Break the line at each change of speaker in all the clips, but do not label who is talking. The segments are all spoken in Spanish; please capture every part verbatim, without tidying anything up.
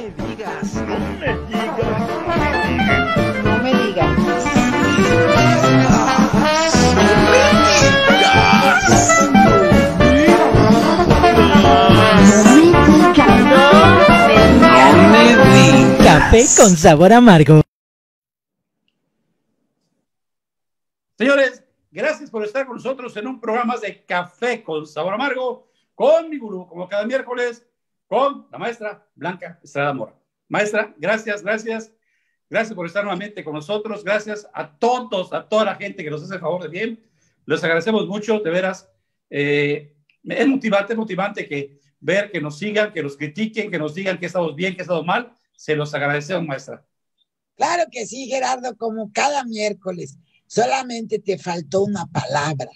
me digas.
No me digas.
No me digas.
No me digas.
Café con sabor amargo.
Señores, gracias por estar con nosotros en un programa de Café con Sabor Amargo, con mi gurú, como cada miércoles, con la maestra Blanca Estrada Mora. Maestra, gracias, gracias. Gracias por estar nuevamente con nosotros. Gracias a todos, a toda la gente que nos hace el favor de bien. Les agradecemos mucho, de veras. Eh, es motivante, es motivante que ver que nos sigan, que nos critiquen, que nos digan que estamos bien, que estamos mal. Se los agradecemos, maestra.
Claro que sí, Gerardo, como cada miércoles. Solamente te faltó una palabra.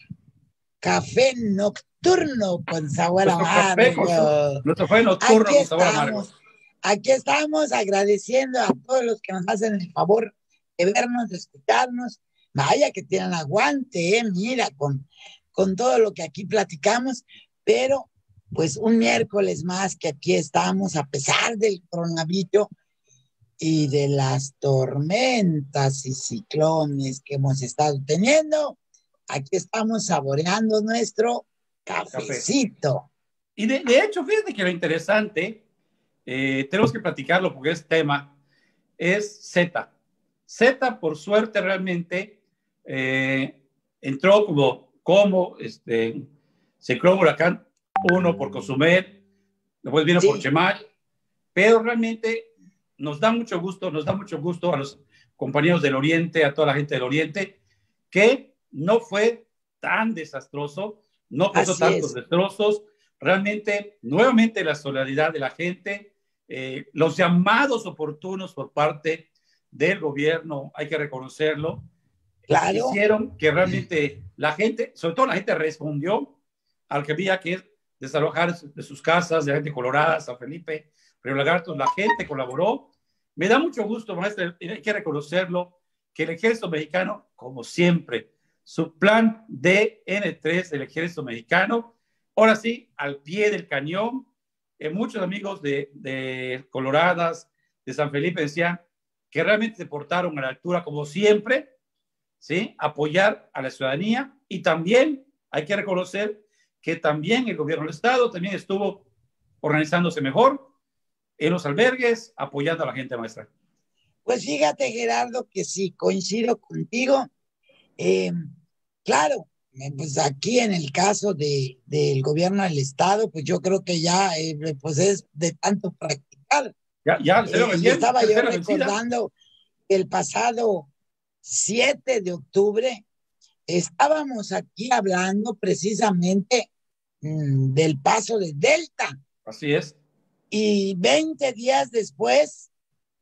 Café nocturno con sabor
Nuestro
amargo.
café con, nuestro café nocturno
Aquí
con sabor
estamos,
amargo.
Aquí estamos agradeciendo a todos los que nos hacen el favor de vernos, de escucharnos. Vaya que tienen aguante, ¿eh? Mira, con, con todo lo que aquí platicamos, pero pues un miércoles más que aquí estamos, a pesar del coronavirus y de las tormentas y ciclones que hemos estado teniendo, aquí estamos saboreando nuestro cafecito.
Café. Y de, de hecho, fíjate que lo interesante, eh, tenemos que platicarlo porque es tema, es Z. Z, por suerte, realmente eh, entró como, como este, ciclón huracán uno por Cozumel, después vino sí. por Chemal, pero realmente nos da mucho gusto, nos da mucho gusto a los compañeros del Oriente, a toda la gente del Oriente, que no fue tan desastroso, no causó Así tantos es. destrozos. Realmente, nuevamente la solidaridad de la gente, eh, los llamados oportunos por parte del gobierno, hay que reconocerlo, claro. hicieron que realmente la gente, sobre todo la gente respondió al que había que desalojar de sus casas, de la gente colorada, San Felipe, Río Lagartos, la gente colaboró. Me da mucho gusto, maestra, hay que reconocerlo, que el ejército mexicano, como siempre, su plan D N tres del ejército mexicano, ahora sí, al pie del cañón. Eh, muchos amigos de, de Coloradas, de San Felipe, decían que realmente se portaron a la altura, como siempre, ¿sí? Apoyar a la ciudadanía, y también hay que reconocer que también el gobierno del estado también estuvo organizándose mejor en los albergues, apoyando a la gente, maestra.
Pues fíjate, Gerardo, que sí, coincido contigo. Eh, claro, pues aquí en el caso de, del gobierno del estado, pues yo creo que ya eh, pues es de tanto practicar.
Ya, ya,
eh, y estaba yo recordando que el pasado siete de octubre estábamos aquí hablando precisamente mmm, del paso de Delta.
Así es.
Y veinte días después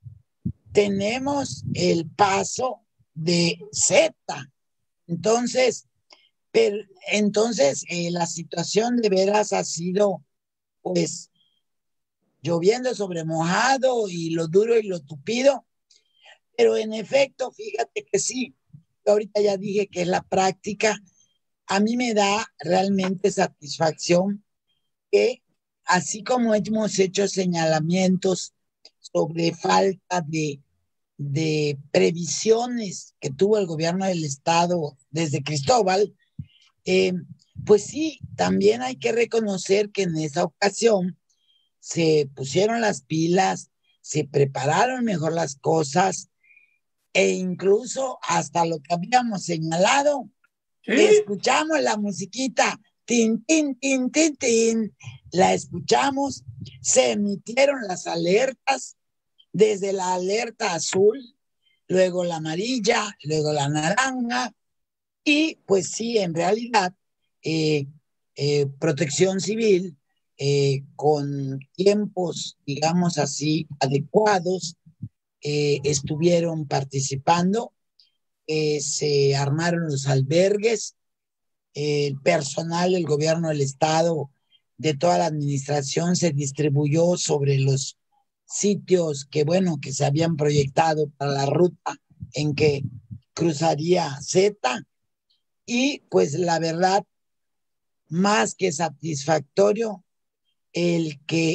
tenemos el paso de Z. Entonces, pero, entonces eh, la situación de veras ha sido, pues, lloviendo sobre mojado y lo duro y lo tupido. Pero en efecto, fíjate que sí, ahorita ya dije que es la práctica. A mí me da realmente satisfacción que, así como hemos hecho señalamientos sobre falta de, de previsiones que tuvo el gobierno del estado desde Cristóbal, eh, pues sí, también hay que reconocer que en esa ocasión se pusieron las pilas, se prepararon mejor las cosas, e incluso hasta lo que habíamos señalado, ¿sí? Escuchamos la musiquita, tin, tin, tin, tin, tin, la escuchamos, se emitieron las alertas, desde la alerta azul, luego la amarilla, luego la naranja, y pues sí, en realidad, eh, eh, Protección Civil, eh, con tiempos, digamos así, adecuados, eh, estuvieron participando, eh, se armaron los albergues, eh, el personal del gobierno del estado, de toda la administración, se distribuyó sobre los sitios que, bueno, que se habían proyectado para la ruta en que cruzaría Z, y pues la verdad, más que satisfactorio, el que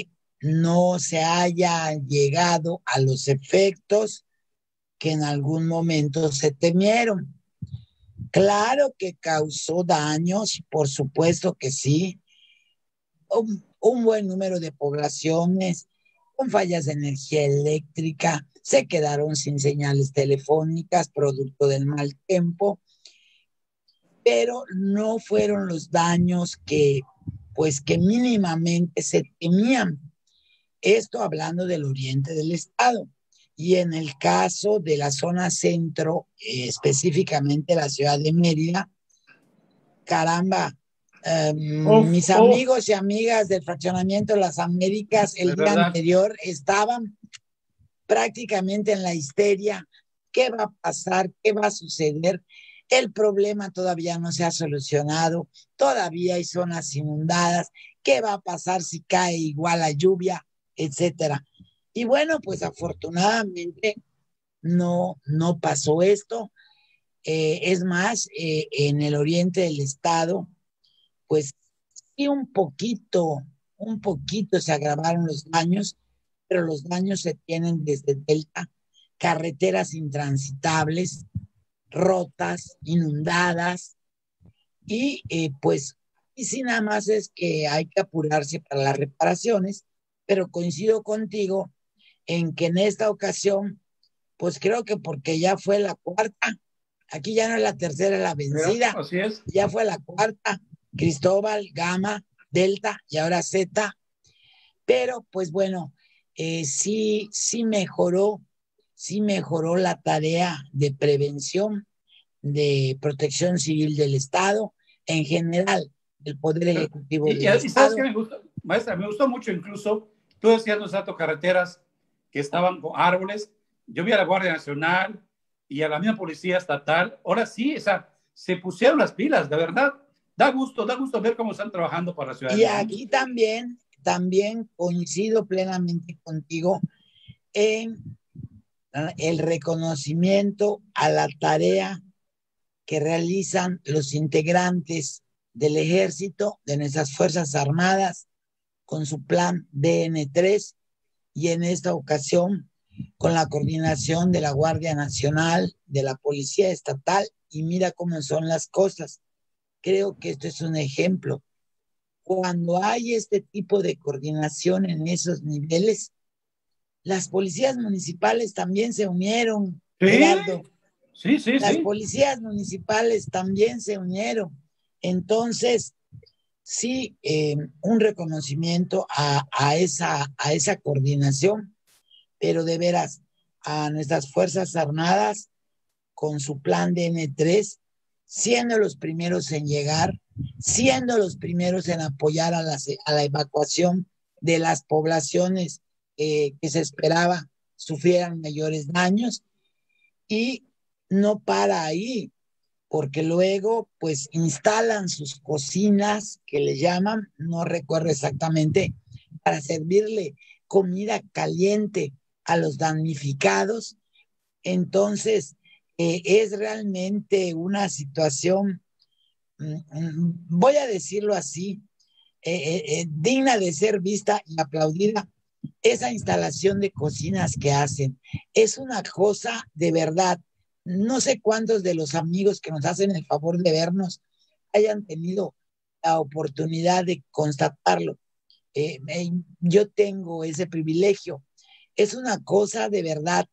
no se haya llegado a los efectos que en algún momento se temieron. Claro que causó daños, por supuesto que sí, un, un buen número de poblaciones con fallas de energía eléctrica, se quedaron sin señales telefónicas, producto del mal tiempo, pero no fueron los daños que, pues, que mínimamente se temían. Esto hablando del oriente del estado. Y en el caso de la zona centro, eh, específicamente la ciudad de Mérida, caramba, eh,
Uf,
mis
uf,
amigos y amigas del fraccionamiento Las Américas el
de
día
verdad.
anterior estaban prácticamente en la histeria. ¿Qué va a pasar? ¿Qué va a suceder? El problema todavía no se ha solucionado, todavía hay zonas inundadas. ¿Qué va a pasar si cae igual la lluvia, etcétera? Y bueno, pues afortunadamente no, no pasó esto. Eh, es más, eh, en el oriente del estado, pues sí un poquito, un poquito se agravaron los daños, pero los daños se tienen desde Delta, carreteras intransitables, rotas, inundadas, y eh, pues, y sí nada más es que hay que apurarse para las reparaciones, pero coincido contigo en que en esta ocasión, pues creo que porque ya fue la cuarta, aquí ya no es la tercera la
Mira,
vencida,
así es.
ya fue la cuarta, Cristóbal, Gama, Delta y ahora Z, pero pues bueno, eh, sí, sí mejoró, sí mejoró la tarea de prevención, de protección civil del Estado, en general, del Poder
Pero-
Ejecutivo
y, y-
del
y sabes qué
Estado.
me gusta, maestra, me gustó mucho incluso, tú decías los datos carreteras que estaban con árboles, yo vi a la Guardia Nacional y a la misma Policía Estatal, ahora sí, o sea, se pusieron las pilas, de verdad, da gusto, da gusto ver cómo están trabajando para la
Y
ciudadanía. ¿Eh?
aquí también, también coincido plenamente contigo en el reconocimiento a la tarea que realizan los integrantes del ejército, de nuestras Fuerzas Armadas, con su plan D N tres y en esta ocasión con la coordinación de la Guardia Nacional, de la Policía Estatal, y mira cómo son las cosas. Creo que esto es un ejemplo. Cuando hay este tipo de coordinación en esos niveles, las policías municipales también se unieron,
Sí,
Gerardo.
sí, sí,
Las
sí.
policías municipales también se unieron. Entonces, sí, eh, un reconocimiento a, a, esa, a esa coordinación, pero de veras, a nuestras Fuerzas Armadas con su plan D N tres, siendo los primeros en llegar, siendo los primeros en apoyar a, las, a la evacuación de las poblaciones eh, que se esperaba sufrieran mayores daños, y no para ahí, porque luego pues instalan sus cocinas que le llaman, no recuerdo exactamente, para servirle comida caliente a los damnificados. Entonces, eh, es realmente una situación, mm, voy a decirlo así, eh, eh, eh, digna de ser vista y aplaudida. Esa instalación de cocinas que hacen es una cosa de verdad. No sé cuántos de los amigos que nos hacen el favor de vernos hayan tenido la oportunidad de constatarlo. Eh, eh, yo tengo ese privilegio. Es una cosa de verdad.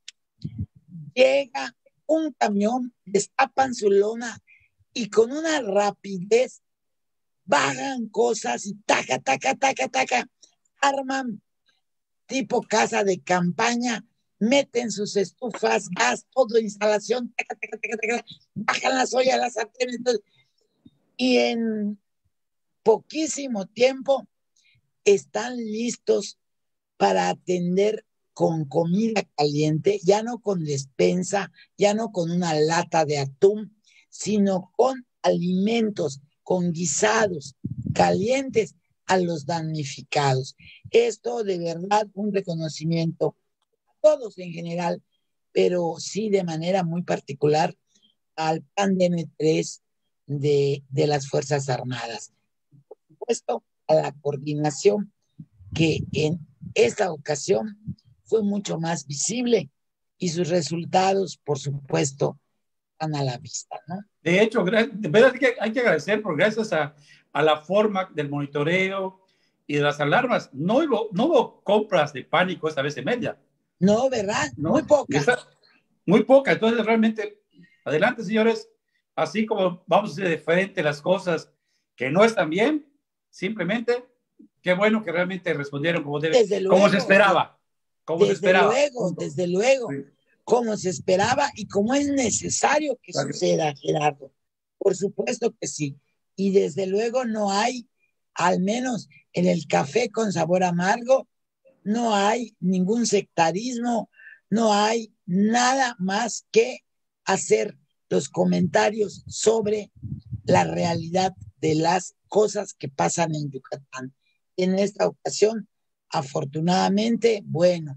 Llega un camión, destapan su lona y con una rapidez bajan cosas y taca, taca, taca, taca, arman tipo casa de campaña, meten sus estufas, gas, todo, instalación, taca, taca, taca, taca, bajan las ollas, las sartenes, y en poquísimo tiempo están listos para atender con comida caliente, ya no con despensa, ya no con una lata de atún, sino con alimentos, con guisados calientes a los damnificados. Esto de verdad un reconocimiento a todos en general, pero sí de manera muy particular al plan D N tres de, de las Fuerzas Armadas. Por supuesto, a la coordinación que en esta ocasión fue mucho más visible y sus resultados, por supuesto, están a la vista, ¿no?
De hecho, de verdad que hay que agradecer porque gracias a, a la forma del monitoreo y de las alarmas, no hubo, no hubo compras de pánico esta vez en media.
No, ¿verdad?
¿No?
Muy pocas.
Esta, muy poca. Entonces, realmente, adelante, señores. Así como vamos a hacer de frente las cosas que no están bien, simplemente, qué bueno que realmente respondieron como, debe,
desde luego,
como se esperaba. Como
desde
se esperaba.
luego, Punto. desde luego. Sí. Como se esperaba y como es necesario que claro. suceda, Gerardo. Por supuesto que sí. Y desde luego no hay, al menos en el café con sabor amargo, no hay ningún sectarismo, no hay nada más que hacer los comentarios sobre la realidad de las cosas que pasan en Yucatán. En esta ocasión, afortunadamente, bueno,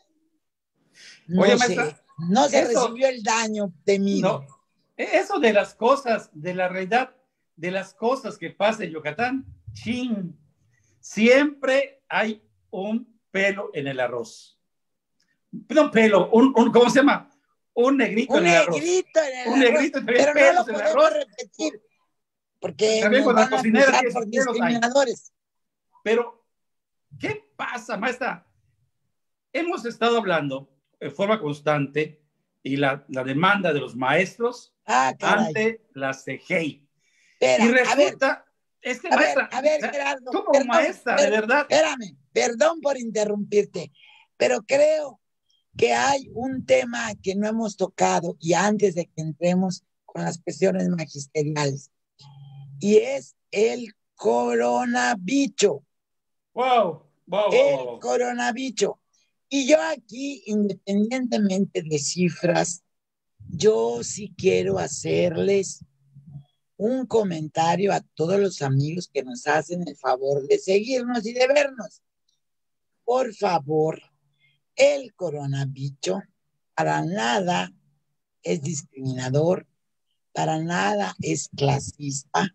no, Oye, se, maestra, no se eso, recibió el daño temido.
No, eso de las cosas, de la realidad, de las cosas que pasan en Yucatán, chin, siempre hay un pelo en el arroz. No pelo, un, un, ¿cómo se llama? Un negrito
un
en el arroz.
Negrito en el
un
arroz.
negrito en el
Pero
pelos
no lo
en el
podemos
arroz.
repetir porque
también
nos
con la
van a
cocinera
acusar
que
por
pelos
discriminadores.
Hay. Pero, ¿qué pasa, maestra? Hemos estado hablando de forma constante y la, la demanda de los maestros
ah,
ante la C G I.
Espera,
y resulta,
a ver,
es que
a
maestra,
ver, a ver,
o sea,
Gerardo,
tú como
perdón,
maestra,
per,
de verdad.
Espérame, perdón por interrumpirte, pero creo que hay un tema que no hemos tocado y antes de que entremos con las cuestiones magisteriales, y es el coronavirus.
Wow, wow,
el
wow, wow.
coronavirus. Y yo aquí, independientemente de cifras, yo sí quiero hacerles un comentario a todos los amigos que nos hacen el favor de seguirnos y de vernos. Por favor, el coronavirus para nada es discriminador, para nada es clasista.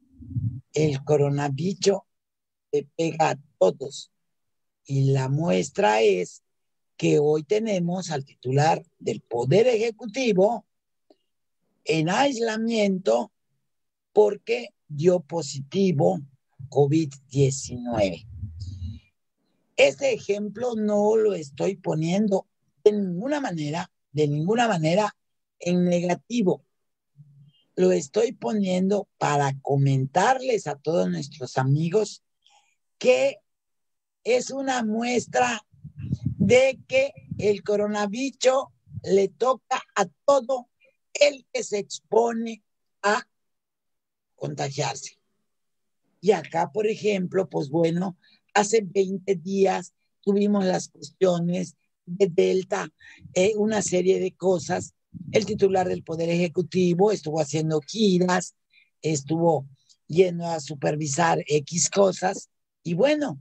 El coronavirus le pega a todos. Y la muestra es que hoy tenemos al titular del Poder Ejecutivo en aislamiento porque dio positivo COVID diecinueve. Este ejemplo no lo estoy poniendo de ninguna manera, de ninguna manera en negativo. Lo estoy poniendo para comentarles a todos nuestros amigos que es una muestra de que el coronavirus le toca a todo el que se expone a contagiarse. Y acá, por ejemplo, pues bueno, hace veinte días tuvimos las cuestiones de Delta, eh, una serie de cosas. El titular del Poder Ejecutivo estuvo haciendo giras, estuvo yendo a supervisar X cosas, y bueno,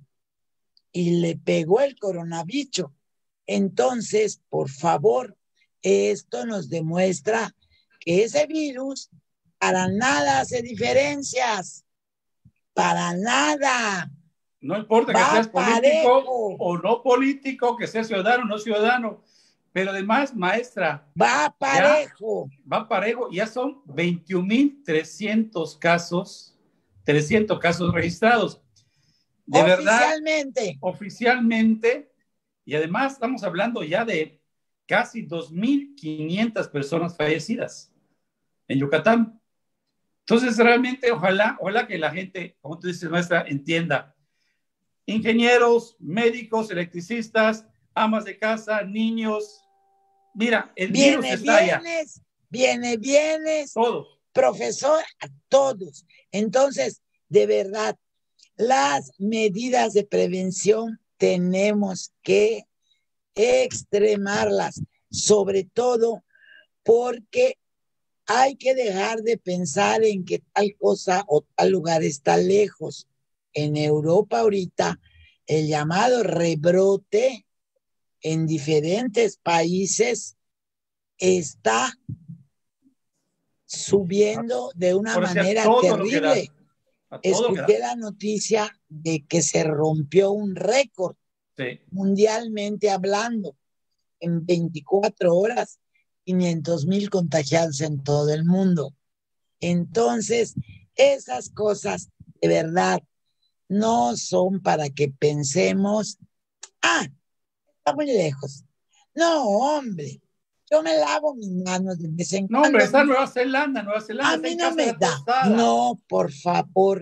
y le pegó el coronavirus. Entonces, por favor, esto nos demuestra que ese virus para nada hace diferencias, para nada.
No importa
Va
que seas político
parejo.
o no político, que seas ciudadano o no ciudadano, pero además, maestra,
va parejo.
Ya, va parejo, ya son veintiún mil trescientos casos, trescientos casos registrados. De
oficialmente.
Verdad, oficialmente, y además estamos hablando ya de casi dos mil quinientas personas fallecidas en Yucatán. Entonces, realmente, ojalá, ojalá que la gente, como tú dices, maestra, entienda. Ingenieros, médicos, electricistas, amas de casa, niños. Mira, el
viene,
virus está
vienes,
allá.
Viene, vienes.
Todos.
Profesor, a todos. Entonces, de verdad, las medidas de prevención tenemos que extremarlas, sobre todo porque hay que dejar de pensar en que tal cosa o tal lugar está lejos. En Europa ahorita, el llamado rebrote en diferentes países está subiendo de una
Por
manera terrible. Escuché la noticia de que se rompió un récord
Sí.
mundialmente hablando. En veinticuatro horas, quinientos mil contagiados en todo el mundo. Entonces, esas cosas de verdad no son para que pensemos, ah, está muy lejos. No, hombre, yo me lavo mis manos de vez en
No, hombre,
cuando.
está en Nueva Zelanda, Nueva Zelanda
A
está
mí
en
no
casa de
me
la
da.
tostada.
No, por favor.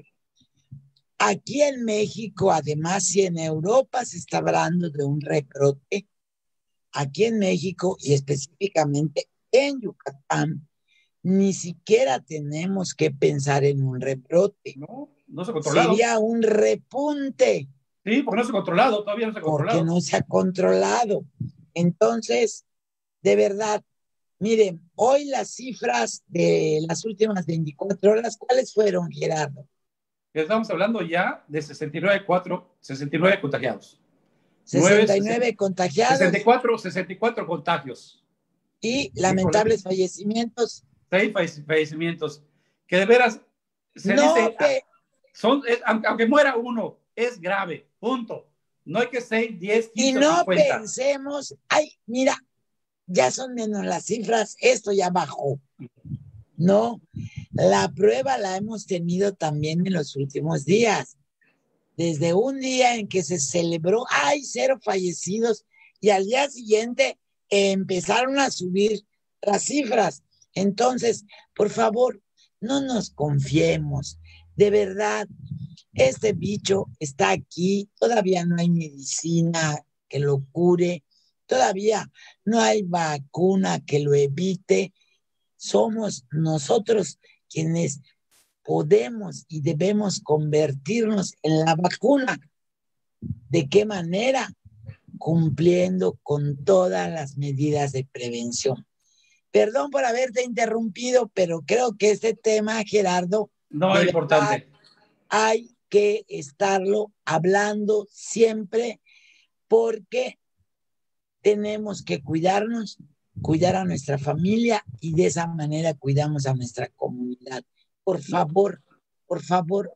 Aquí en México, además, y en Europa se está hablando de un rebrote. Aquí en México y específicamente en Yucatán, ni siquiera tenemos que pensar en un rebrote.
No, no se ha controlado.
Sería un repunte.
Sí, porque no se ha controlado, todavía no se ha
Porque
controlado.
no se ha controlado. Entonces, de verdad, miren, hoy las cifras de las últimas veinticuatro horas, ¿cuáles fueron, Gerardo?
Estamos hablando ya de sesenta y nueve, cuatro, sesenta y nueve contagiados.
sesenta y nueve contagiados.
sesenta y cuatro, sesenta y cuatro contagios.
Y lamentables Híjole. fallecimientos.
Seis fallecimientos. Que de veras se
no,
dice,
pe...
son, es, aunque muera uno, es grave, punto. No hay que seis, diez, quince,
y no
cincuenta.
Pensemos, ay, mira, ya son menos las cifras, esto ya bajó. No, la prueba la hemos tenido también en los últimos días. Desde un día en que se celebró, hay cero fallecidos, y al día siguiente eh, empezaron a subir las cifras. Entonces, por favor, no nos confiemos. De verdad, este bicho está aquí, todavía no hay medicina que lo cure, todavía no hay vacuna que lo evite. Somos nosotros quienes podemos y debemos convertirnos en la vacuna. ¿De qué manera? Cumpliendo con todas las medidas de prevención. Perdón por haberte interrumpido, pero creo que este tema, Gerardo,
no es importante.
Hay que estarlo hablando siempre porque tenemos que cuidarnos, cuidar a nuestra familia y de esa manera cuidamos a nuestra comunidad. Por favor, por favor,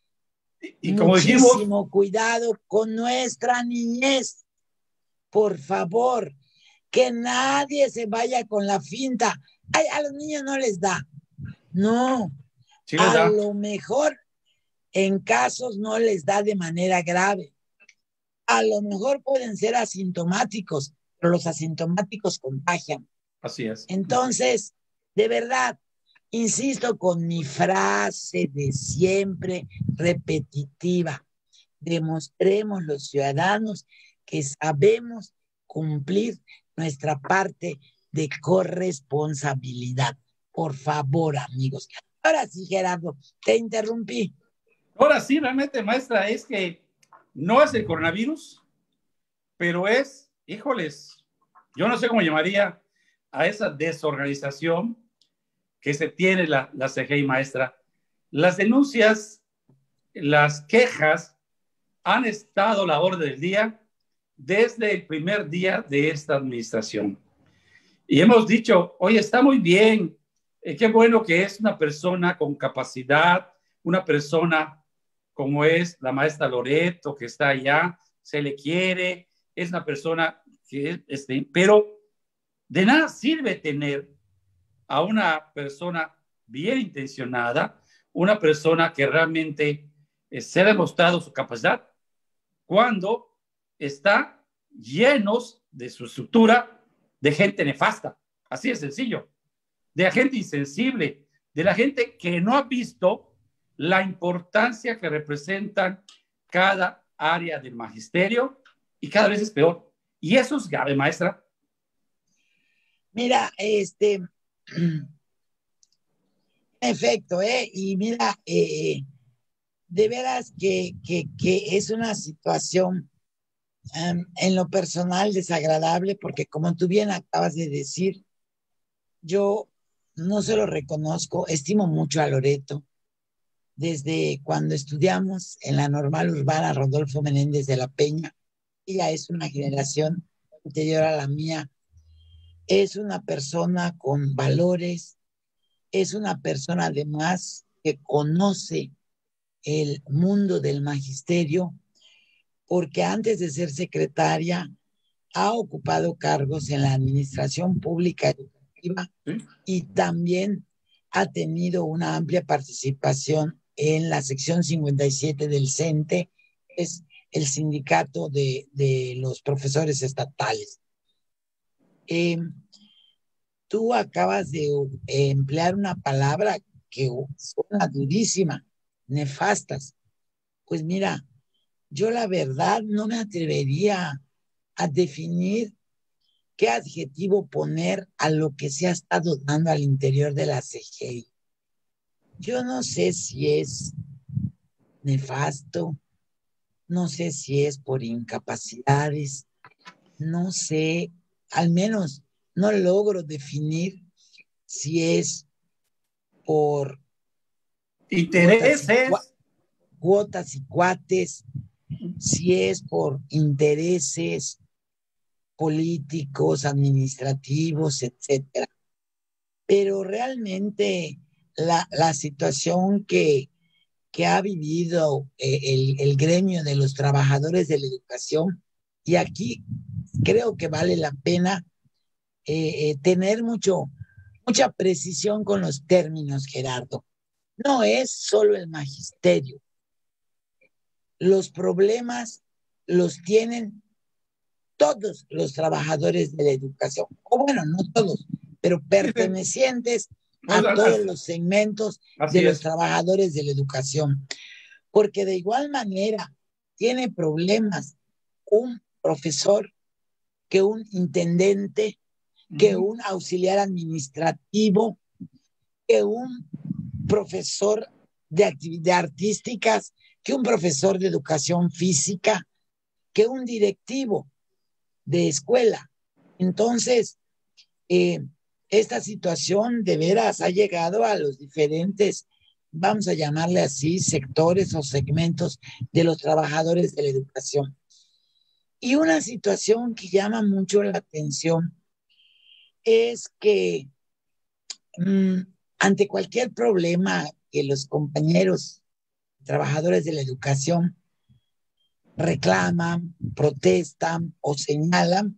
y, y como
muchísimo
dijimos,
cuidado con nuestra niñez. Por favor, que nadie se vaya con la finta. Ay, a los niños no les da. No,
sí les
a
da.
lo mejor en casos no les da de manera grave. A lo mejor pueden ser asintomáticos, pero los asintomáticos contagian.
Así es.
Entonces, de verdad, insisto con mi frase de siempre repetitiva, demostremos los ciudadanos que sabemos cumplir nuestra parte de corresponsabilidad. Por favor, amigos. Ahora sí, Gerardo, te interrumpí.
Ahora sí, realmente, maestra, es que no es el coronavirus, pero es, híjoles, yo no sé cómo llamaría a esa desorganización que se tiene la, la C G I, maestra. Las denuncias, las quejas han estado a la orden del día desde el primer día de esta administración. Y hemos dicho, oye, está muy bien, eh, qué bueno que es una persona con capacidad, una persona como es la maestra Loreto, que está allá, se le quiere, es una persona que, este, pero de nada sirve tener a una persona bien intencionada, una persona que realmente eh, se ha demostrado su capacidad, cuando está llenos de su estructura de gente nefasta, así de sencillo, de la gente insensible, de la gente que no ha visto la importancia que representan cada área del magisterio y cada vez es peor. Y eso es grave, maestra.
Mira, este, en efecto, ¿eh? Y mira, eh, de veras que, que, que es una situación um, en lo personal desagradable, porque como tú bien acabas de decir, yo no se lo reconozco, estimo mucho a Loreto. Desde cuando estudiamos en la normal urbana Rodolfo Menéndez de la Peña, ella es una generación anterior a la mía, es una persona con valores, es una persona además que conoce el mundo del magisterio, porque antes de ser secretaria ha ocupado cargos en la administración pública educativa
¿Sí?
y también ha tenido una amplia participación en la sección cincuenta y siete del CENTE, es el sindicato de, de los profesores estatales. Eh, tú acabas de eh, emplear una palabra que suena durísima, nefastas. Pues mira, yo la verdad no me atrevería a definir qué adjetivo poner a lo que se ha estado dando al interior de la C G I. Yo no sé si es nefasto, no sé si es por incapacidades, no sé, al menos no logro definir si es por cuotas y, cua-
Intereses.
cuotas y cuates, si es por intereses políticos, administrativos, etcétera. Pero realmente la, la situación que, que ha vivido eh, el, el gremio de los trabajadores de la educación, y aquí creo que vale la pena eh, eh, tener mucho, mucha precisión con los términos, Gerardo. No es solo el magisterio. Los problemas los tienen todos los trabajadores de la educación, o bueno, no todos, pero pertenecientes a todos los segmentos de
Así
los
es.
trabajadores de la educación, porque de igual manera tiene problemas un profesor que un intendente, que un auxiliar administrativo, que un profesor de actividades artísticas, que un profesor de educación física, que un directivo de escuela. Entonces, eh, esta situación de veras ha llegado a los diferentes, vamos a llamarle así, sectores o segmentos de los trabajadores de la educación. Y una situación que llama mucho la atención es que mmm, ante cualquier problema que los compañeros trabajadores de la educación reclaman, protestan o señalan,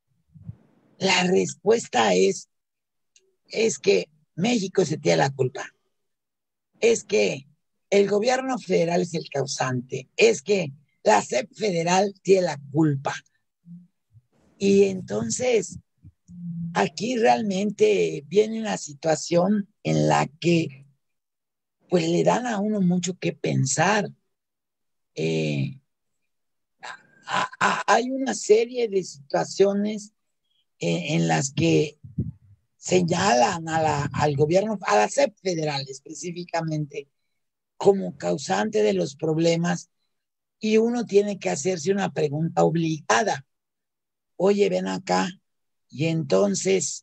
la respuesta es, es que México se tiene la culpa, es que el gobierno federal es el causante, es que la S E P federal tiene la culpa. Y entonces, aquí realmente viene una situación en la que pues le dan a uno mucho que pensar. Eh, a, a, hay una serie de situaciones eh, en las que señalan a la, al gobierno, a la S E P federal específicamente, como causante de los problemas, y uno tiene que hacerse una pregunta obligada. Oye, ven acá, y entonces,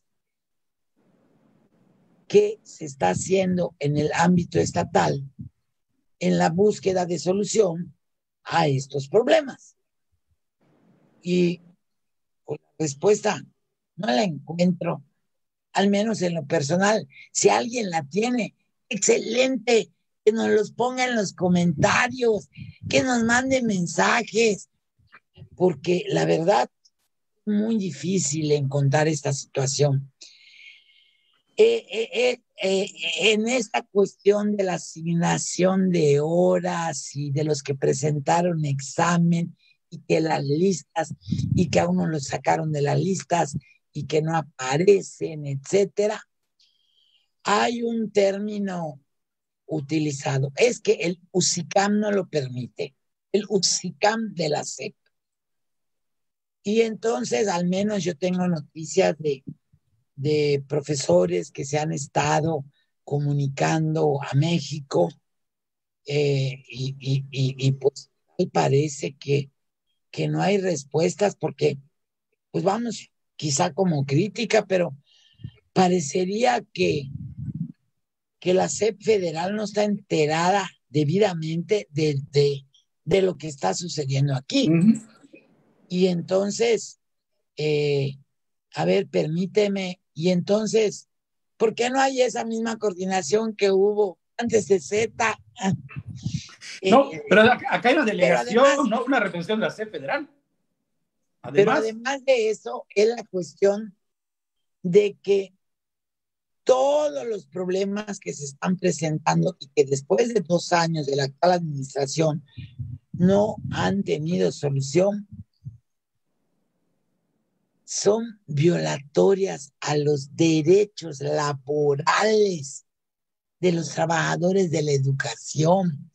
¿qué se está haciendo en el ámbito estatal en la búsqueda de solución a estos problemas? Y pues, la respuesta no la encuentro, al menos en lo personal. Si alguien la tiene, excelente, que nos los ponga en los comentarios, que nos mande mensajes, porque la verdad es muy difícil encontrar esta situación. Eh, eh, eh, eh, en esta cuestión de la asignación de horas y de los que presentaron examen y que las listas y que a uno los sacaron de las listas y que no aparecen, etcétera, hay un término utilizado, es que el USICAM no lo permite, el USICAM de la S E P. Y entonces, al menos yo tengo noticias de, de profesores que se han estado comunicando a México eh, y, y, y, y, pues parece que, que no hay respuestas porque, pues vamos, quizá como crítica, pero parecería que que la S E P federal no está enterada debidamente de, de, de lo que está sucediendo aquí. Uh-huh. Y entonces, eh, a ver, permíteme, y entonces, ¿por qué no hay esa misma coordinación que hubo antes de Z.
No,
Eh,
pero acá acá hay una delegación,
además,
no una representación de la C federal.
pero
Además,
además de eso, es la cuestión de que todos los problemas que se están presentando y que después de dos años de la actual administración no han tenido solución, son violatorias a los derechos laborales de los trabajadores de la educación.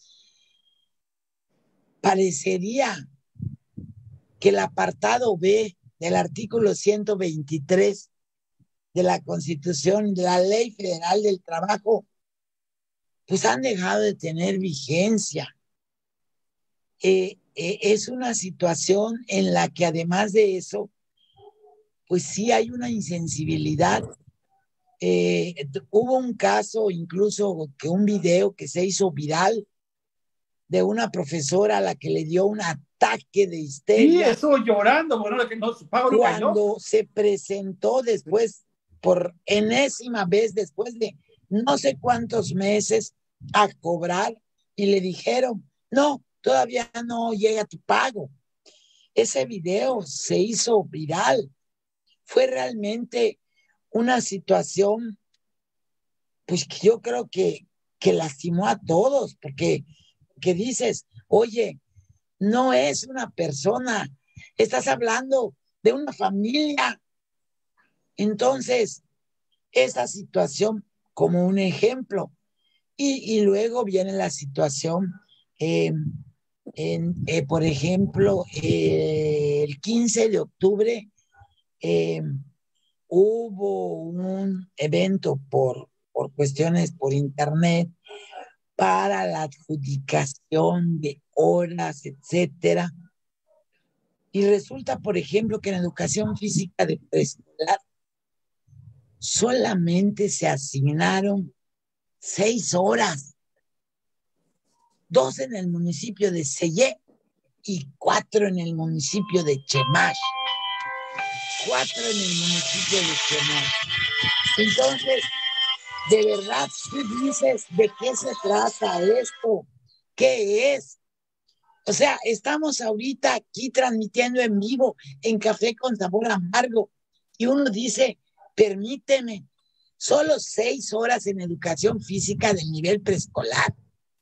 Parecería que el apartado B del artículo ciento veintitrés de la Constitución, de la Ley Federal del Trabajo, pues han dejado de tener vigencia. Eh, eh, es una situación en la que además de eso, pues sí hay una insensibilidad. Eh, hubo un caso, incluso que un video que se hizo viral de una profesora a la que le dio un ataque de
sí,
histeria
estuvo llorando, bueno, que no, su pago no cayó.
cuando se presentó después, por enésima vez, después de no sé cuántos meses, a cobrar y le dijeron, no, todavía no llega tu pago. Ese video se hizo viral. Fue realmente una situación, pues que yo creo que, que lastimó a todos, porque que dices, oye, no es una persona, estás hablando de una familia. Entonces, esa situación como un ejemplo. Y, y luego viene la situación, eh, en, eh, por ejemplo, eh, el quince de octubre eh, hubo un evento por, por cuestiones por internet para la adjudicación de horas, etcétera. Y resulta, por ejemplo, que en educación física de preescolar solamente se asignaron seis horas, dos en el municipio de Sellé y cuatro en el municipio de Chemash. Cuatro en el municipio de Chemash. Entonces, de verdad, tú dices, ¿de qué se trata esto? ¿Qué es? O sea, estamos ahorita aquí transmitiendo en vivo en Café con Sabor Amargo y uno dice, permíteme, solo seis horas en educación física del nivel preescolar.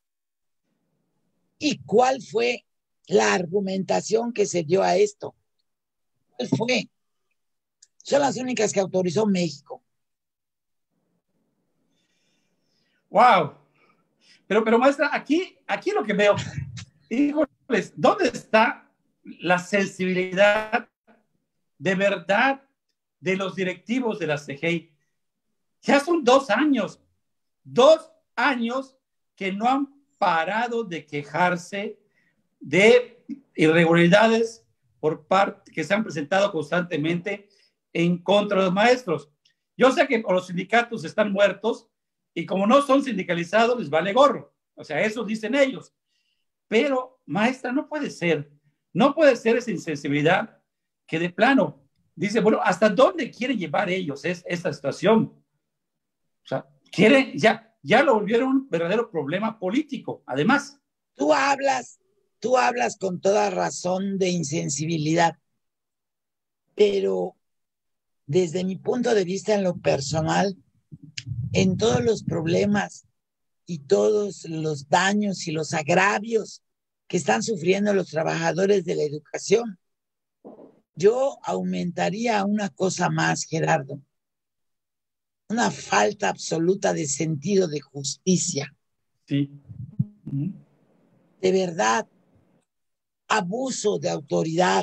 ¿Y cuál fue la argumentación que se dio a esto? ¿Cuál fue? Son las únicas que autorizó México.
Wow. Pero, pero maestra, aquí, aquí lo que veo, híjoles, ¿dónde está la sensibilidad de verdad de los directivos de la C G I? Ya son dos años, dos años que no han parado de quejarse de irregularidades por parte que se han presentado constantemente en contra de los maestros. Yo sé que los sindicatos están muertos y como no son sindicalizados les vale gorro, o sea, eso dicen ellos. Pero, maestra, no puede ser, no puede ser esa insensibilidad que de plano dice, bueno, ¿hasta dónde quieren llevar ellos es, esta situación? O sea, quieren, ya, ya lo volvieron un verdadero problema político, además.
Tú hablas, tú hablas con toda razón de insensibilidad, pero desde mi punto de vista en lo personal, en todos los problemas y todos los daños y los agravios que están sufriendo los trabajadores de la educación, yo aumentaría una cosa más, Gerardo, una falta absoluta de sentido de justicia.
Sí. Uh-huh.
De verdad, abuso de autoridad,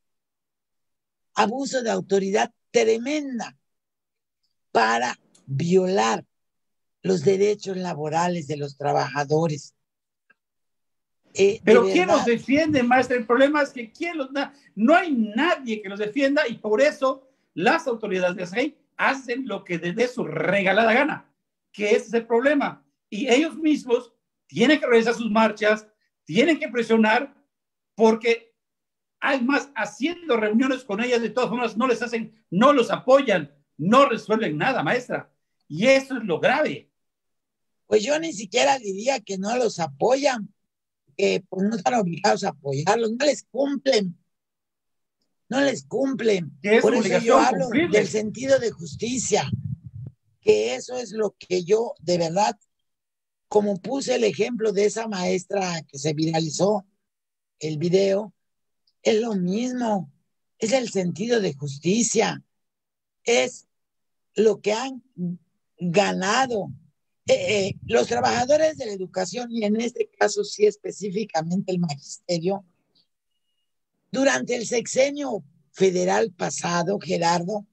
abuso de autoridad tremenda para violar los derechos laborales de los trabajadores. Eh,
Pero
de
¿quién
verdad,
los defiende, maestra? El problema es que ¿quién los da? No hay nadie que los defienda y por eso las autoridades de S G I hacen lo que les dé su regalada gana, que ese es el problema. Y ellos mismos tienen que realizar sus marchas, tienen que presionar, porque además haciendo reuniones con ellas de todas formas no les hacen, no los apoyan, no resuelven nada, maestra. Y eso es lo grave.
Pues yo ni siquiera diría que no los apoyan, que pues no están obligados a apoyarlos, no les cumplen, no les cumplen.
Que es
Por
su
eso yo
obligación
hablo del
cumplirles.
sentido de justicia, que eso es lo que yo, de verdad, como puse el ejemplo de esa maestra que se viralizó el video, es lo mismo, es el sentido de justicia, es lo que han ganado. Eh, eh, los trabajadores de la educación, y en este caso sí específicamente el magisterio, durante el sexenio federal pasado, Gerardo,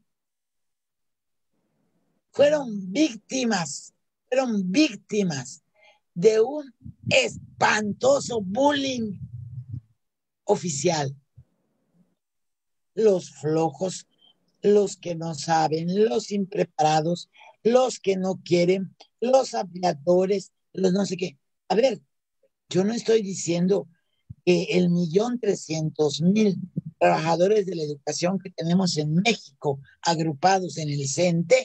fueron víctimas, fueron víctimas de un espantoso bullying oficial. Los flojos, los que no saben, los impreparados, los que no quieren, los aviadores, los no sé qué. A ver, yo no estoy diciendo que el millón trescientos mil trabajadores de la educación que tenemos en México agrupados en el CENTE,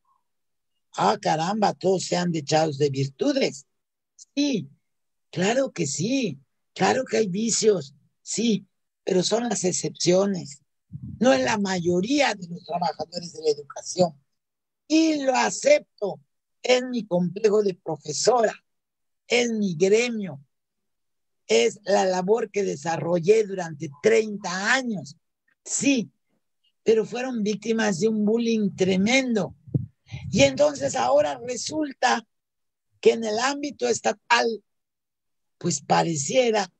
ah, caramba, todos sean dechados de virtudes. Sí, claro que sí, claro que hay vicios, sí, pero son las excepciones, no es la mayoría de los trabajadores de la educación. Y lo acepto, es mi complejo de profesora, es mi gremio, es la labor que desarrollé durante treinta años. Sí, pero fueron víctimas de un bullying tremendo. Y entonces ahora resulta que en el ámbito estatal, pues pareciera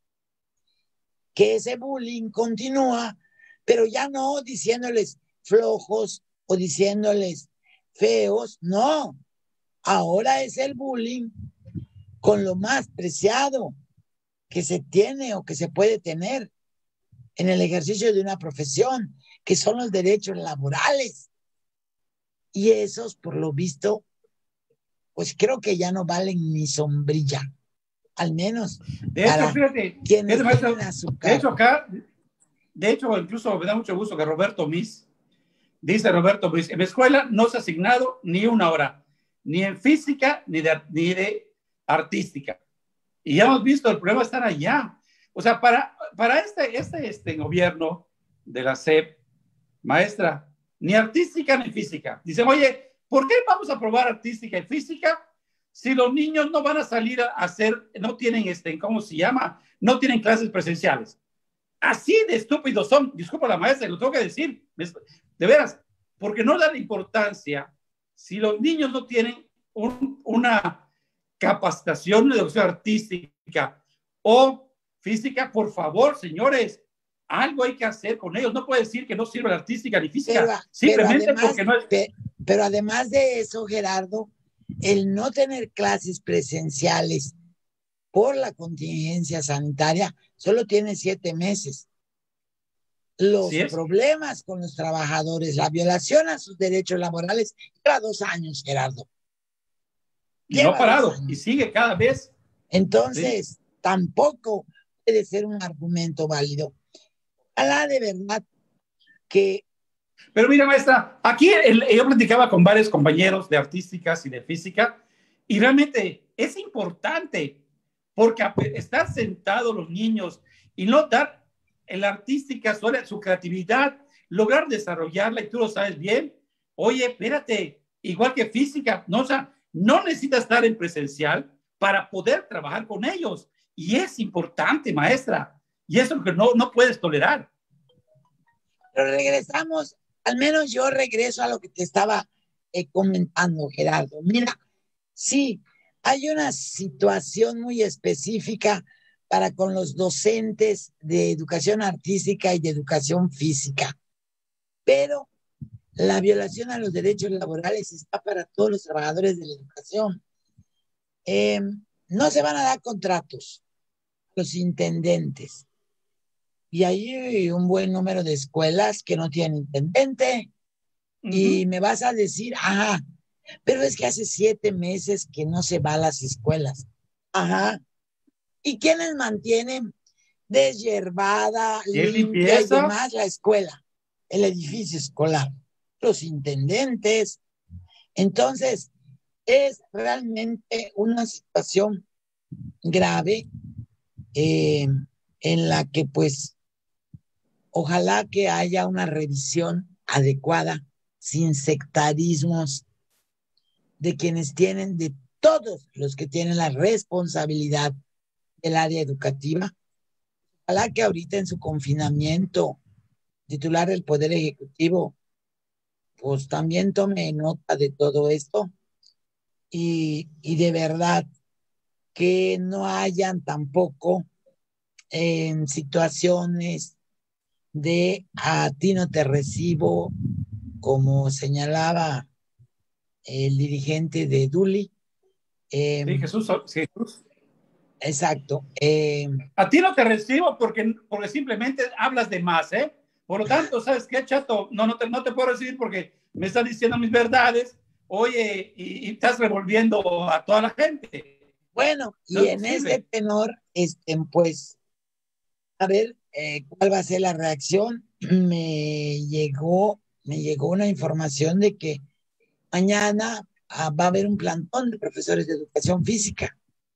que ese bullying continúa, pero ya no diciéndoles flojos o diciéndoles feos, no. Ahora es el bullying con lo más preciado que se tiene o que se puede tener en el ejercicio de una profesión, que son los derechos laborales. Y esos, por lo visto, pues creo que ya no valen ni sombrilla, al menos
De
para
hecho, fíjate,
quienes
fíjate, maestro,
tienen a su
de hecho
cargo.
acá, de hecho, incluso me da mucho gusto que Roberto Mis, dice Roberto Mis, en mi escuela no se ha asignado ni una hora, ni en física, ni de, ni de artística. Y ya hemos visto, el problema está allá. O sea, para, para este, este, este gobierno de la S E P, maestra, ni artística ni física. Dicen, oye, ¿por qué vamos a probar artística y física si los niños no van a salir a hacer, no tienen, este, ¿cómo se llama? No tienen clases presenciales? Así de estúpidos son. Disculpa la maestra, lo tengo que decir. De veras, porque no dan importancia si los niños no tienen un, una capacitación, una educación artística o física. Por favor, señores, algo hay que hacer con ellos. No puede decir que no sirve la artística ni física,
Pero,
simplemente
pero además,
porque no es...
pe- pero además de eso, Gerardo, el no tener clases presenciales por la contingencia sanitaria solo tiene siete meses. Los
¿Sí es?
problemas con los trabajadores, la violación a sus derechos laborales, lleva dos años, Gerardo.
Y no
Lleva
ha parado,
dos años.
y sigue cada vez.
Entonces,
¿Sí?
tampoco puede ser un argumento válido. Ojalá de verdad que...
Pero mira, maestra, aquí el, yo platicaba con varios compañeros de artísticas y de física, y realmente es importante, porque estar sentados los niños y no dar en la artística sobre su creatividad, lograr desarrollarla, y tú lo sabes bien, oye, espérate, igual que física, no, o sea, no necesitas estar en presencial para poder trabajar con ellos, y es importante, maestra, y eso es lo que no, no puedes tolerar.
Pero regresamos, al menos yo regreso a lo que te estaba eh, comentando, Gerardo. Mira, sí, hay una situación muy específica para con los docentes de educación artística y de educación física, pero la violación a los derechos laborales está para todos los trabajadores de la educación. Eh, no se van a dar contratos los intendentes. Y hay un buen número de escuelas que no tienen intendente. Uh-huh. Y me vas a decir, ajá, pero es que hace siete meses que no se va a las escuelas. Ajá. ¿Y quiénes mantienen desyerbada, limpia y demás la escuela, el edificio escolar? Los intendentes. Entonces, es realmente una situación grave eh, en la que pues ojalá que haya una revisión adecuada, sin sectarismos de quienes tienen, de todos los que tienen la responsabilidad del área educativa. Ojalá que ahorita en su confinamiento, titular del Poder Ejecutivo, pues también tome nota de todo esto y, y de verdad que no hayan tampoco en situaciones de a ti no te recibo, como señalaba el dirigente de Duli. Eh,
Sí, Jesús, Jesús.
Exacto. Eh,
A ti no te recibo porque, porque simplemente hablas de más, ¿eh? Por lo tanto, ¿sabes qué, chato? No, no te, no te puedo recibir porque me estás diciendo mis verdades, oye, y, y estás revolviendo a toda la gente.
Bueno,
No
y
es
en
posible.
ese tenor, este, pues, a ver eh, cuál va a ser la reacción. Me llegó, me llegó una información de que mañana ah, va a haber un plantón de profesores de educación física.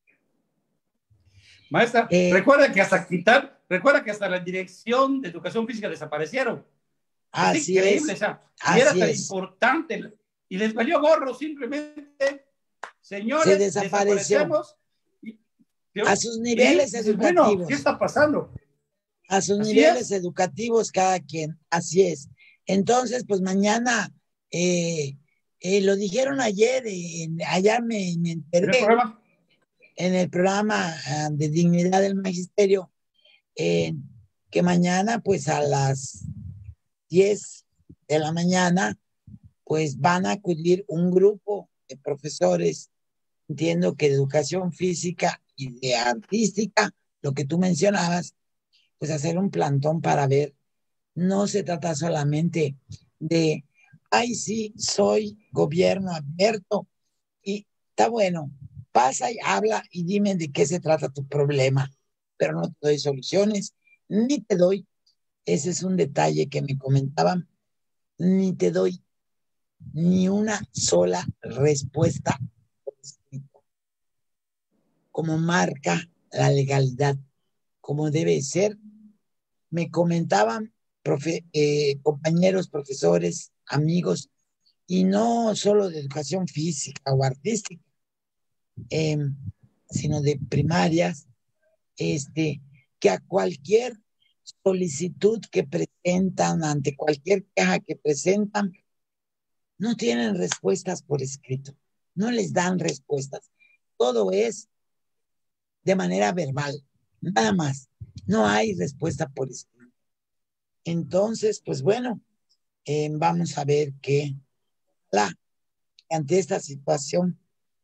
Maestra,
Eh,
recuerda que hasta quitar, recuerda que hasta la dirección de educación física desaparecieron. Es
así
increíble,
es,
o sea, y era
así
tan
es.
importante y les valió gorro simplemente,
Se
señores,
desapareció
desaparecemos y,
a sus
y
niveles
dices, bueno, ¿qué
educativos,
está pasando?
a sus
Así
niveles
es.
educativos cada quien, así es. Entonces, pues mañana, eh, eh, lo dijeron ayer, eh, allá me, me
En el
enteré
programa.
en el programa uh, de Dignidad del Magisterio, eh, que mañana, pues a las diez de la mañana, pues van a acudir un grupo de profesores, entiendo que de educación física y de artística, lo que tú mencionabas, pues hacer un plantón para ver. No se trata solamente de, ay, sí, soy gobierno abierto y está bueno, pasa y habla y dime de qué se trata tu problema, pero no te doy soluciones, ni te doy, ese es un detalle que me comentaban, ni te doy ni una sola respuesta como marca la legalidad, como debe ser. Me comentaban profe, eh, compañeros, profesores, amigos, y no solo de educación física o artística, eh, sino de primarias, este, que a cualquier solicitud que presentan, ante cualquier queja que presentan, no tienen respuestas por escrito, no les dan respuestas. Todo es de manera verbal, nada más. No hay respuesta por escrito. Entonces, pues bueno, eh, vamos a ver qué, la, ante esta situación,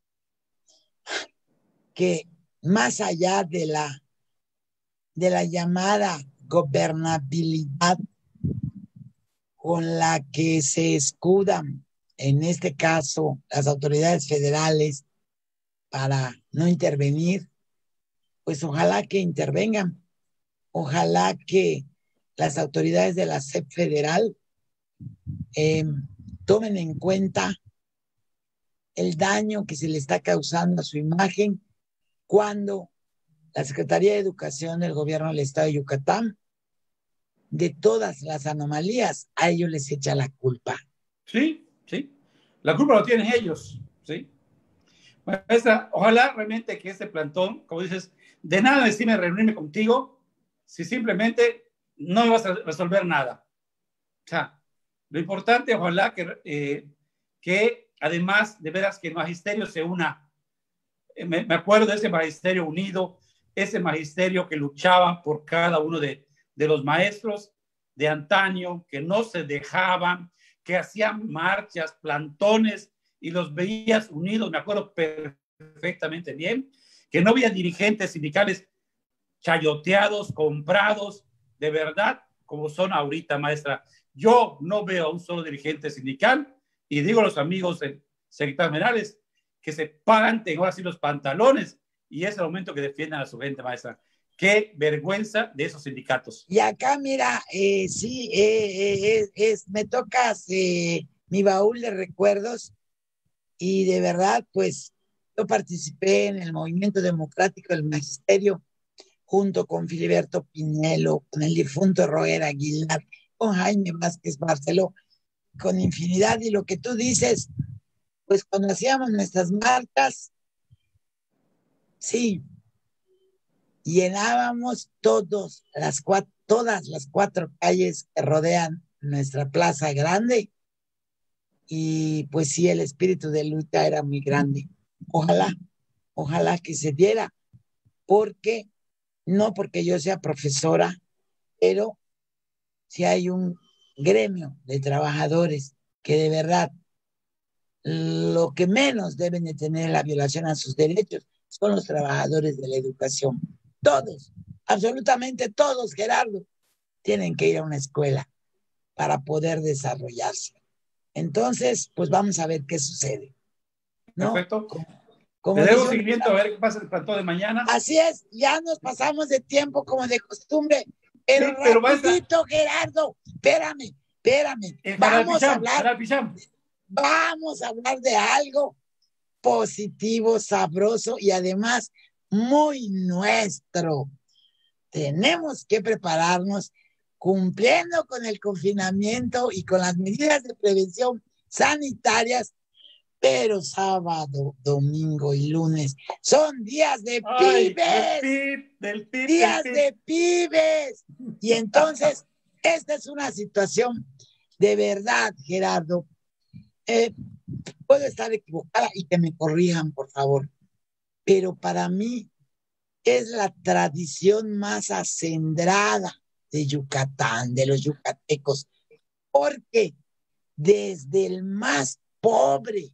que más allá de la, de la llamada gobernabilidad con la que se escudan, en este caso, las autoridades federales para no intervenir, pues ojalá que intervengan, ojalá que las autoridades de la S E P federal eh, tomen en cuenta el daño que se le está causando a su imagen cuando la Secretaría de Educación del Gobierno del Estado de Yucatán, de todas las anomalías, a ellos les echa la culpa.
Sí, sí. La culpa lo tienen ellos, ¿sí? Maestra, ojalá realmente que este plantón, como dices, de nada me sirve reunirme contigo si simplemente no me vas a resolver nada. O sea, lo importante, ojalá que, eh, que además de veras que el magisterio se una. Eh, me, me acuerdo de ese magisterio unido, ese magisterio que luchaba por cada uno de, de los maestros de antaño, que no se dejaban, que hacían marchas, plantones, y los veías unidos, me acuerdo perfectamente bien, que no había dirigentes sindicales chayoteados, comprados, de verdad, como son ahorita, maestra. Yo no veo a un solo dirigente sindical, y digo a los amigos secretarios generales que se paranten ahora sí los pantalones, y es el momento que defiendan a su gente, maestra. Qué vergüenza de esos sindicatos.
Y acá, mira, eh, sí, eh, eh, es, me tocas eh, mi baúl de recuerdos. y de verdad, pues yo participé en el movimiento democrático del magisterio junto con Filiberto Pinelo, con el difunto Roger Aguilar, con Jaime Vázquez Barceló, con infinidad. Y lo que tú dices, pues cuando hacíamos nuestras marchas, sí, llenábamos todos las cuatro, todas las cuatro calles que rodean nuestra plaza grande, y pues sí, el espíritu de lucha era muy grande. Ojalá, ojalá que se diera, porque no porque yo sea profesora, pero si hay un gremio de trabajadores que de verdad lo que menos deben de tener la violación a sus derechos son los trabajadores de la educación. Todos, absolutamente todos, Gerardo, tienen que ir a una escuela para poder desarrollarse. Entonces, pues vamos a ver qué sucede, ¿no?
Perfecto.
Como, como
Le debo
dice,
seguimiento a ver qué pasa el plantón de mañana.
así es, ya nos pasamos de tiempo como de costumbre, pero,
Sí, pero
rapidito, Gerardo, espérame, espérame,
El
vamos a
Picham,
hablar,
Canal Picham.
vamos a hablar de algo positivo, sabroso y además muy nuestro. Tenemos que prepararnos cumpliendo con el confinamiento y con las medidas de prevención sanitarias, pero sábado, domingo y lunes son días de
Ay,
pibes,
del PIB, del PIB,
días
del PIB.
de pibes. Y entonces, esta es una situación de verdad, Gerardo. Eh, puedo estar equivocada y que me corrijan, por favor, pero para mí es la tradición más acendrada de Yucatán, de los yucatecos, porque desde el más pobre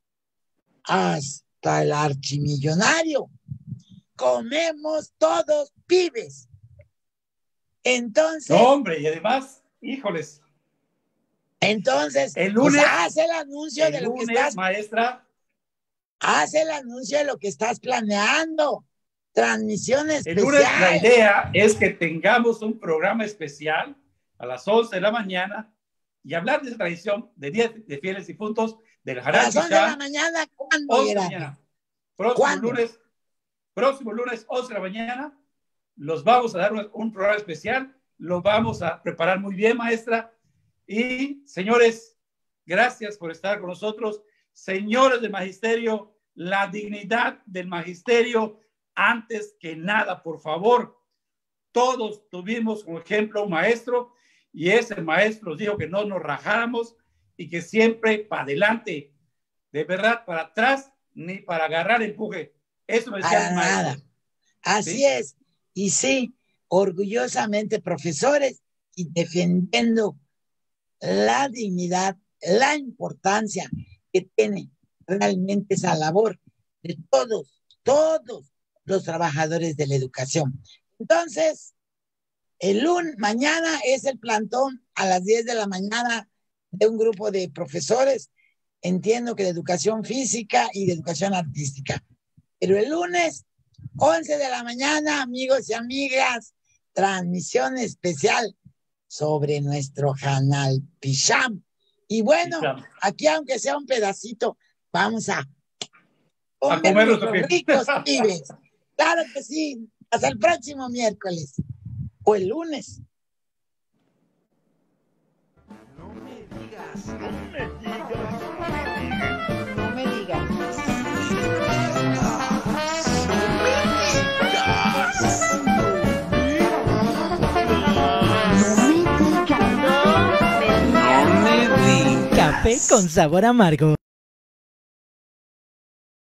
hasta el archimillonario, comemos todos pibes. Entonces,
No, hombre, y además, híjoles,
entonces,
el
pues
lunes,
haz el anuncio de
el
lo que
lunes,
estás,
maestra,
haz el anuncio de lo que estás planeando. Transmisión
el lunes la
especial.
idea es que tengamos un programa especial a las once de la mañana y hablar de esa tradición de Día de Fieles Difuntos del
A
Haral
las once de la
Picham,
mañana, ¿cuándo,
once de la
Gerardo?
mañana. Próximo
¿Cuándo?
lunes, próximo lunes, once de la mañana, los vamos a dar un, un programa especial, lo vamos a preparar muy bien, maestra. Y, señores, gracias por estar con nosotros. Señores del magisterio, la dignidad del magisterio antes que nada, por favor. Todos tuvimos como ejemplo un maestro y ese maestro nos dijo que no nos rajáramos y que siempre para adelante, de verdad, para atrás, ni para agarrar empuje. Eso me decía
Para
mi maestro.
nada. Así
¿Sí?
es. Y sí, orgullosamente profesores y defendiendo la dignidad, la importancia que tiene realmente esa labor de todos, todos los trabajadores de la educación. Entonces, el lunes, mañana es el plantón a las diez de la mañana de un grupo de profesores, entiendo que de educación física y de educación artística. Pero el lunes, once de la mañana, amigos y amigas, transmisión especial sobre nuestro Canal Picham. Y bueno,
Picham.
aquí aunque sea un pedacito, vamos a
A
comer
comer
nuestros
nuestro pib.
ricos pibes. Claro que sí. Hasta el próximo miércoles o el lunes.
No me digas, no me digas,
No me digas.
no me digas.
Café con sabor amargo.